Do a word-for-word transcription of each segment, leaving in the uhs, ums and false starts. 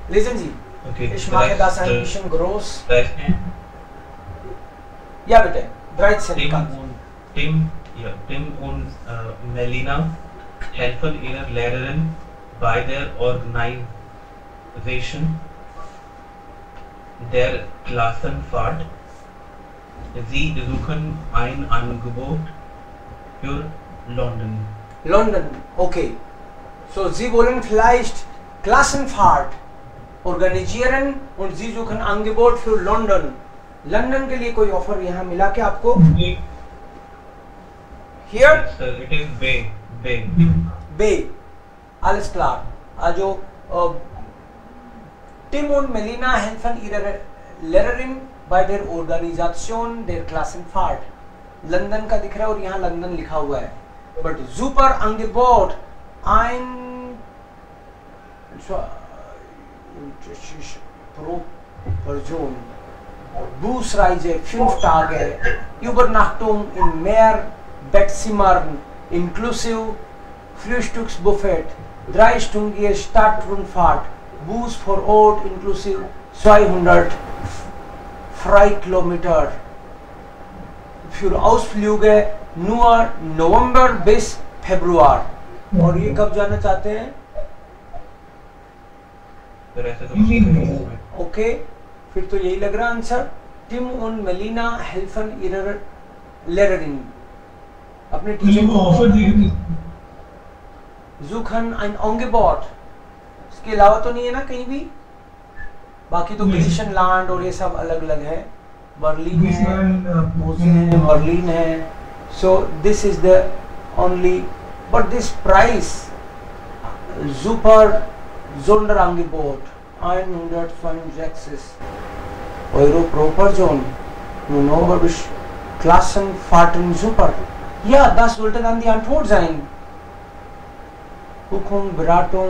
Lesen Sie. Okay. Ich mache das ein bisschen groß. dreizehn. Ja, bitte. dreizehn. Tim Ganz. und Tim, ja, Tim und äh, Melina helfen ihrer Lehrerin bei der Organisation der Klassenfahrt. Sie suchen ein Angebot für London. London, okay. So, Sie wollen vielleicht Klassenfahrt organisieren und Sie suchen Angebot für London. London के लिए कोई offer यहाँ मिला क्या आपको? Here? Yes, sir, it is Bay. Bay. Bay. Alles klar. Also, uh, Tim und Melina helfen ihrer Lehrerin bei der Organisation der Klassenfahrt. London का दिख रहा है और यहाँ लंदन लिखा हुआ है. But super Angebot ein pro Person. Busreise, fünf Tage, Übernachtung in Mehrbettzimmern, inklusive Frühstücksbuffet, dreistündige Stadtrundfahrt, Bus vor Ort inklusive zweihundert Freikilometer. Für Ausflüge nur November bis Februar. और ये कब जाना चाहते हैं? ओके, फिर तो यही लग रहा आंसर. टिम और मेलिना हेल्फन इरर लेररिन अपने टीचर को ऑफर दिए. जुखन ein Angebot. इसके अलावा तो नहीं है ना कहीं भी? बाकी तो ग्रीशनलैंड और ये सब अलग अलग है. बर्लिन है, मोजे है, बर्लिन है. So this is the only, but this price super Sonderangebot hundertfünfundsechzig Euro pro Person. Nun aber bis Klassenfahrten super. Ja, das sollte dann die Antwort sein. Buchung, Beratung.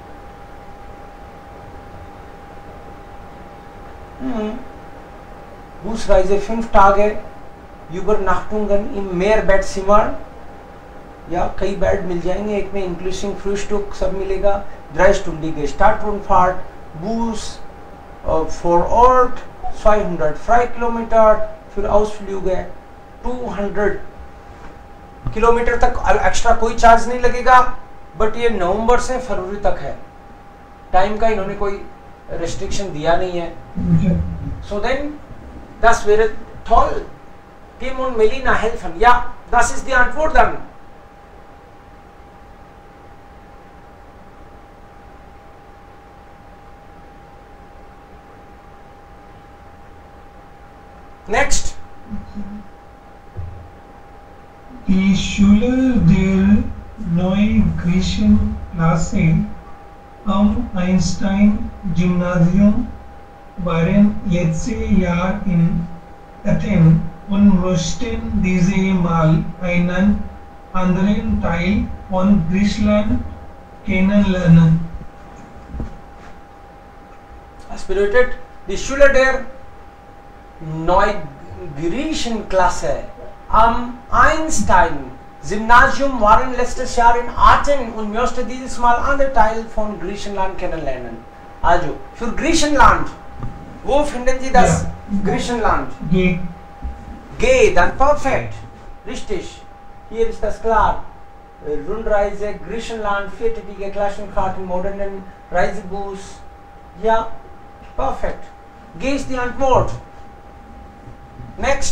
Hm. Busreise fünf Tage, Übernachtungen im Mehrbettzimmer. या कई bed मिल जाएंगे, एक में inclusive फ्रूस्टुक सब मिलेगा. dreistündige Stadtrundfahrt, Bus vor Ort zweihundert Freikilometer, für Ausflüge दो सौ kilometre तक एक्स्ट्रा कोई चार्ज नहीं लगेगा. बट ये नवंबर से फरवरी तक है. टाइम का इन्होंने कोई रेस्ट्रिक्शन दिया नहीं है. So then das wäre toll. Tim und Melina helfen. Ja, das ist die Antwort dann. Next. Die Schule der Neue-Griechischen Klasse am Einstein-Gymnasium waren letztes Jahr in Athen und mussten dieses Mal einen anderen Teil von Griechenland kennenlernen. Aspirated. Die Schule der Neugriechischen Klasse am Einstein-Gymnasium waren letztes Jahr in Athen und musste dieses Mal andere Teil von Griechenland kennenlernen. Also, für Griechenland, wo finden Sie das? Ja. Griechenland? G. G, dann perfekt. Richtig. Hier ist das klar. Rundreise, Griechenland, viertägige Klassenfahrt im modernen Reisebus. Ja, perfekt. G ist die Antwort. Next.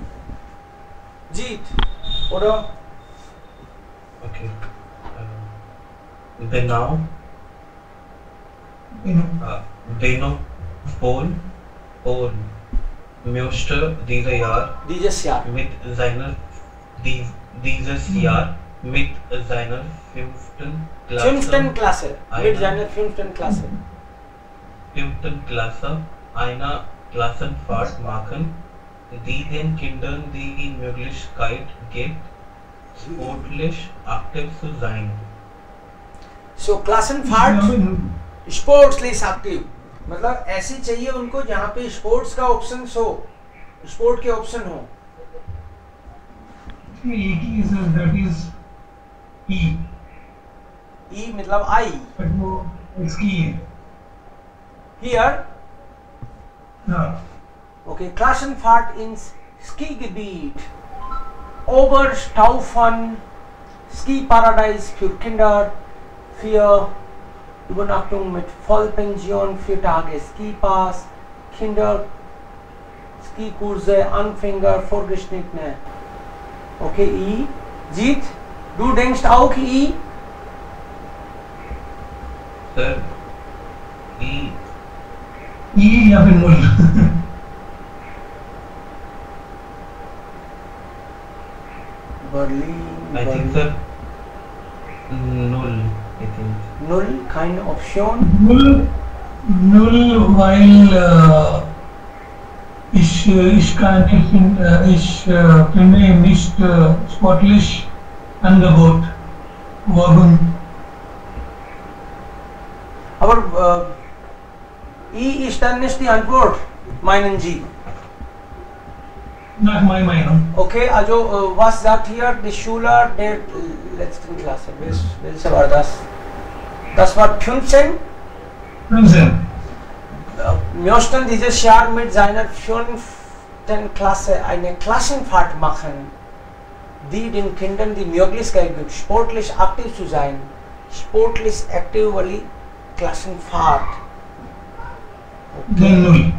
Jeet. Oder? Okay. Uh, Genau. Uh, Genau. Polen. Polen. Möchte dieser Jahr Dieses Jahr. mit seiner die, dieses Jahr mit seiner fünften Klasse Fünften Klasse. Mit einer- seiner fünften Klasse. fünften Klasse einer Klassenfahrt machen, die den Kindern die Möglichkeit gibt, sportlich aktiv zu sein. So Klassenfahrt sportsly active मतलब ऐसी चाहिए उनको जहाँ पे sports का option हो, sport के option हो. एक ही is that is E. ई मतलब आई. But वो इसकी है. Here, Ja. okay, Klassenfahrt ins Skigebiet, Oberstaufen, Skiparadies für Kinder, für Übernachtung mit Vollpension, vier Tage Skipass, Kinder, Skikurse, Anfänger, Vorgeschnittene. Okay, I. Jeet, du denkst auch I? Sir, E, I या फिर null. Berlin, I think Berlin. sir, null, I think. Null, keine Option. Null, null, weil äh, ich, äh, ich kann nicht, äh, ich äh, finde ihm nicht äh, sportlich Angebot worden. Aber äh, I ist dann nicht die Antwort, meinen Sie? Nach meiner Meinung. Okay, also äh, was sagt hier die Schüler der letzten Klasse? Wel- Welche war das? Das war fünfzehn. fünfzehn. Äh, möchten dieses Jahr mit seiner fünften Klasse eine Klassenfahrt machen, die den Kindern die Möglichkeit gibt, sportlich aktiv zu sein. Sportlich aktiv, weil Klassenfahrt. Dann null.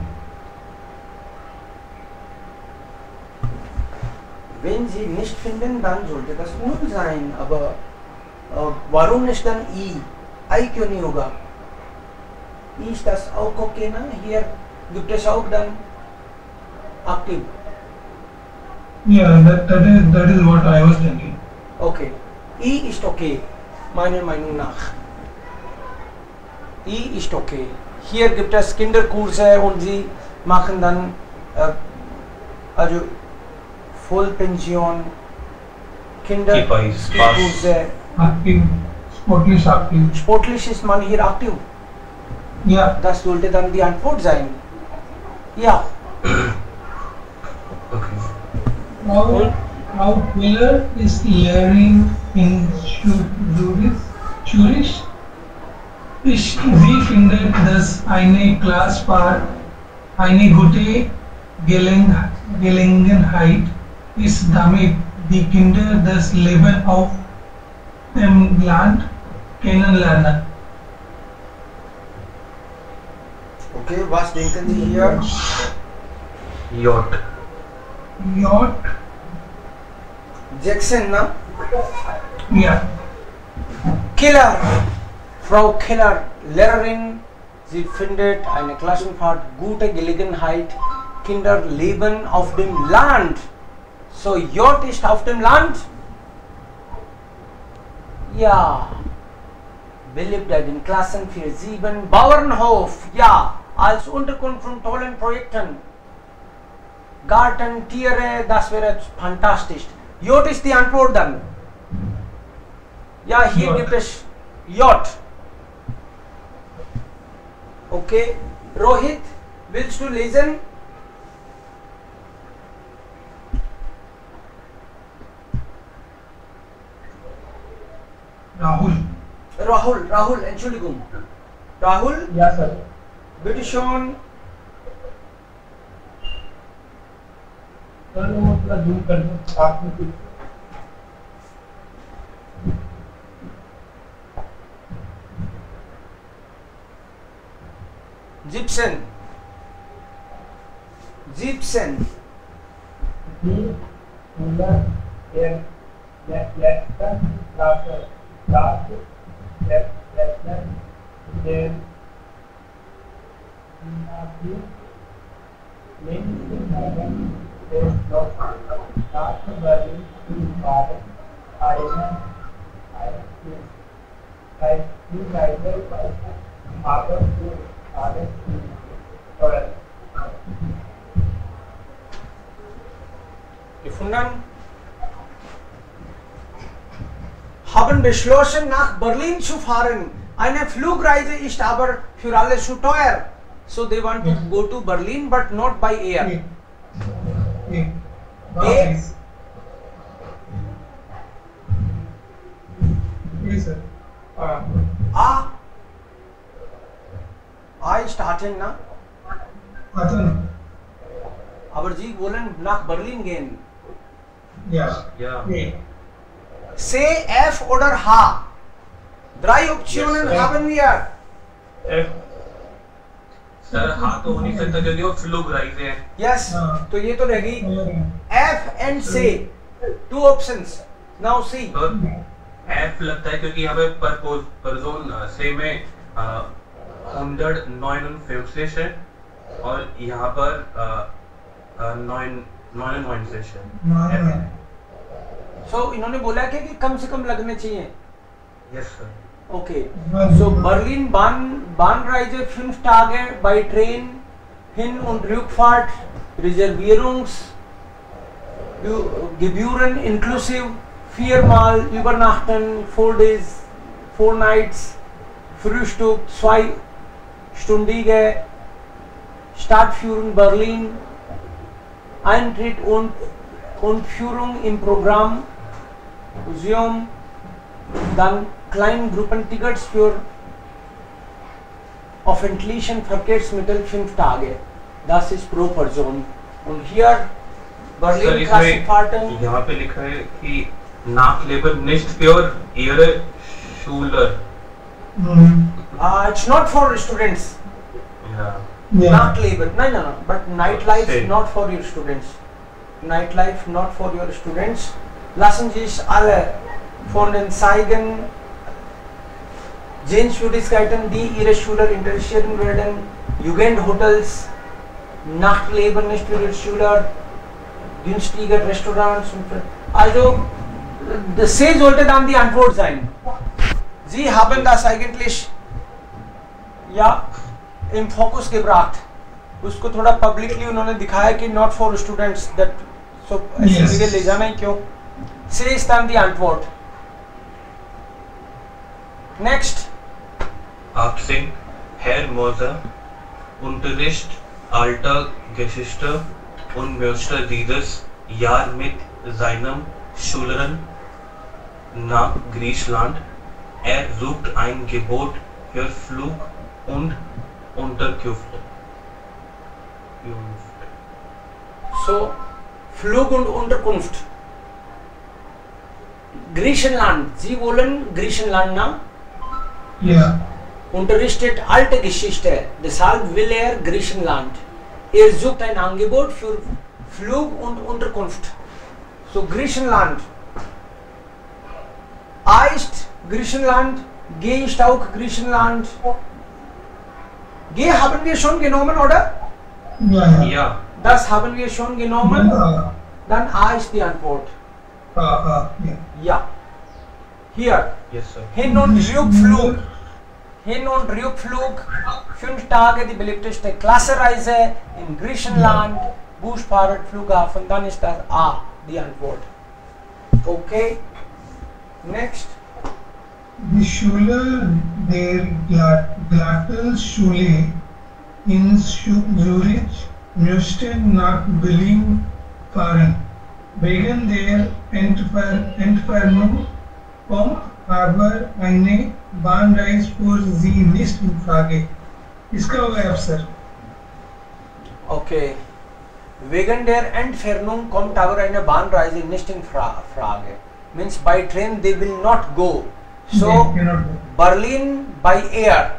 Wenn Sie nicht finden, dann sollte das null sein. Aber äh, warum nicht dann I? I क्यों नहीं होगा? I ist das auch okay, na? Hier gibt es auch dann aktiv. Yeah, that, that is that is what I was thinking. Okay. I ist okay, meiner Meinung nach. I ist okay. Hier gibt es Kinderkurse und sie machen dann äh, also Vollpension, Skipass, Kinderkurse. Aktiv, sportlich aktiv. Sportlich ist man hier aktiv. Ja, Das sollte dann die Antwort sein. Ja. Okay. how how Miller is learning in Zurich. Zurich. Ich, sie findet, dass eine Klassfahrt eine gute Geleng Gelegenheit ist, damit die Kinder das Leben auf dem Land kennenlernen. Okay, was denken Sie hier? Yacht. Yacht, Jackson, na? ja, Keller. Frau Keller, Lehrerin, sie findet eine Klassenfahrt gute Gelegenheit. Kinder leben auf dem Land. So, Yacht ist auf dem Land? Ja. Beliebt bei den Klassen für sieben. Bauernhof, ja. Als Unterkunft von tollen Projekten. Garten, Tiere, das wäre fantastisch. Yacht ist die Antwort dann. Ja, hier Yacht. gibt es Yacht. Okay, Rohit, willst du lesen? Rahul. Rahul, Rahul, Entschuldigung. Rahul, Ja, sir. bitte schon. Sir वो थोड़ा zoom कर दो साथ में कुछ Gibson. Gibson. Miller, Air, Leicester, Larson, Larson, Leicester, Dale, Lynn, There's no not to Berlin, to Baden, Ireland, Ireland, like you neither Harvard to Harvard to Gefunden? Haben beschlossen, nach Berlin zu fahren. Eine Flugreise ist aber für alle zu teuer. So they want to go to Berlin, but not by air. Yeah. A. Yes, sir. Uh, A. A ist Aten, na? Aten. Aber Sie wollen nach Berlin gehen. Ja. Ja. Nee. C, F oder H? Drei Optionen Yes, sir. haben wir. F. Sir हाँ तो हो नहीं सकता क्योंकि वो fluke rise है. Yes. हाँ. तो ये तो रहेगी F and C. Two options. Now C. तो F लगता है क्योंकि यहाँ पे पर पर्सन से में हंड्रेड neunundfünfzig है और यहाँ पर नाइन neunundneunzig है. F. So इन्होंने बोला क्या कि कम से कम लगने चाहिए. Yes sir. Okay. So Berlin Bahn Bahnreise fünf Tage by train hin und Rückfahrt Reservierungs Gebühren inklusive viermal übernachten, four days, four nights, Frühstück, zweistündige Stadtführung Berlin, Eintritt und, und Führung im Programm, Museum, dann Kleingruppentickets für öffentlichen Verkehrsmittel fünf Tage. Das ist pro Person. Und hier sir Berlin इसमें Klassenfahrten. यहाँ पे लिखा है कि nach Leben nicht für ihre Schüler. Uh, it's not for students. Ja. Yeah. Nachtleben. No, no, no. But nightlife Same. not for your students. Nightlife not for your students. Lassen Sie sich alle von den Zeigen Sehenswürdigkeiten, die Ihre Schüler interessieren werden. Jugendhotels, Nachtleben nicht für Ihre Schüler, günstige Restaurants. Und also, das C sollte dann die Antwort sein. Sie haben das eigentlich ja im Fokus gebracht. उसको थोड़ा publicly उन्होंने दिखाया कि not for students that so ऐसे Yes. जगह ले जाना ही क्यों. C ist dann die Antwort. Next. Akzent, Herr Moser, Unterricht, alter Geschichte und möchte dieses Jahr mit seinem Schülern nach Griechenland. Er sucht ein Gebot für Flug und Unterkunft. So, Flug und Unterkunft. Griechenland. Sie wollen Griechenland, na? Ja. Unterrichtet alte Geschichte. Deshalb will er Griechenland. Er sucht ein Angebot für Flug und Unterkunft. So, Griechenland. A ist Griechenland. G ist auch Griechenland. G haben wir schon genommen, oder? Ja, ja. Ja. Das haben wir schon genommen. Ja. Dann A ist die Antwort. Ah, ah, ja. Ja. Hier. Yes sir. Hin- und Rückflug. Hin- und Rückflug. Fünf Tage die beliebteste Klassereise in Griechenland. Busfahrt, Flughafen. Dann ist das A die Antwort. Okay. Next. Die Schule der Gla- Glattel-Schule in Schu- Zürich müsste nach Berlin fahren. Wegen der Entfer Entfernung kommt aber eine Bahnreise für sie nicht in Frage. इसका होगा अफसर. Okay. Wegen der Entfernung kommt aber eine Bahnreise nicht in Fra Frage. Means by train they will not go. So They cannot go. Berlin by air.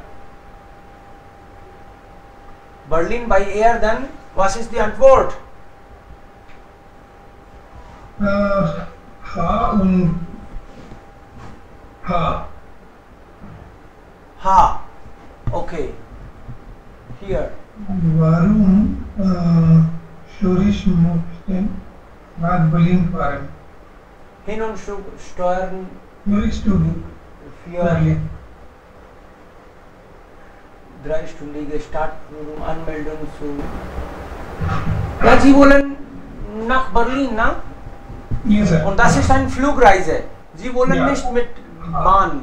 Berlin by air, then was is the Antwort? Äh, Ha und Ha. Ha. Okay. Here. Warum äh, Zürich musste nach Berlin fahren? Hin und Stu- Steuern Zürich to für Berlin. dreistündige Startführung, Anmeldung zu. Ja, Sie wollen nach Berlin, na? Yes, sir. Und das ist eine Flugreise. Sie wollen Ja. nicht mit Bahn.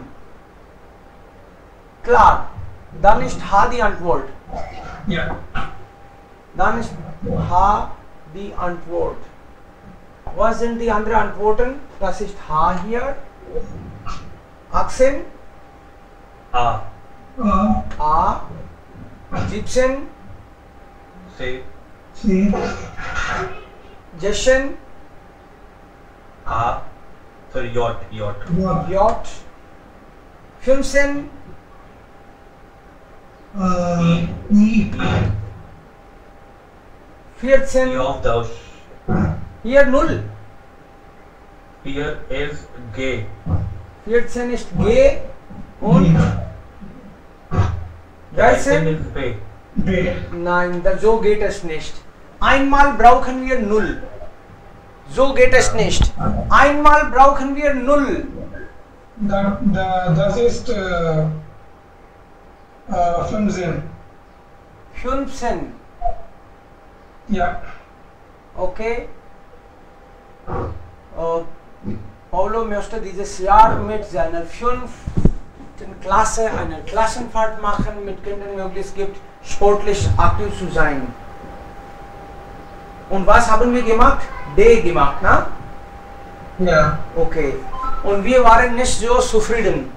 Klar. Dann ist H die Antwort. Ja. Dann ist H die Antwort. Was sind die anderen Antworten? Das ist H hier. Akzent A. A. A. Gypsum, say, see, Jessen, a, sorry, yacht, yacht, what, Yacht, Fimsen, uh, E, Vierzehn. E of thou. Hier null. Here is gay. Vierzehn ist G und dreizehn. is bay. B, Nein, da, so geht es nicht. Einmal brauchen wir null. So geht es nicht. Einmal brauchen wir null. da, da, das ist äh, äh, fünfzehn. fünfzehn. Ja, Okay. Äh, Paulo möchte dieses Jahr mit seiner fünften Klasse eine Klassenfahrt machen, mit Kindern möglichst gibt, sportlich aktiv zu sein. Und was haben wir gemacht? D gemacht, na? ja, Okay. Und wir waren nicht so zufrieden.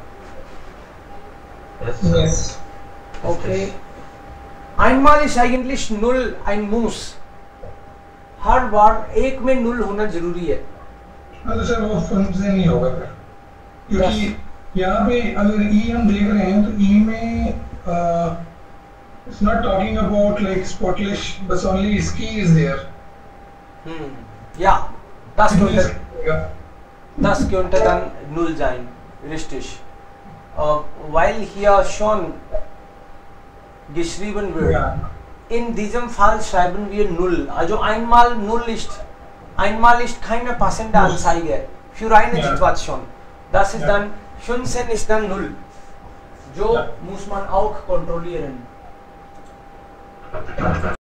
Yes. yes. Okay. einmal ist eigentlich null ein Muss. हर बार एक में null होना जरूरी है. अगर sir वो function नहीं होगा फिर, क्योंकि यहाँ पे अगर ई हम देख रहे हैं तो ई में it's not talking about like स्पॉटलिश बस only ski is there. Hmm. Ja, das könnte, das könnte dann null sein, richtig. Uh, weil hier schon geschrieben wird, Ja. in diesem Fall schreiben wir null. Also einmal null ist, einmal ist keine passende Anzeige für eine Ja. Situation. Das ist Ja. dann, fünfzehn ist dann null. So Ja. muss man auch kontrollieren.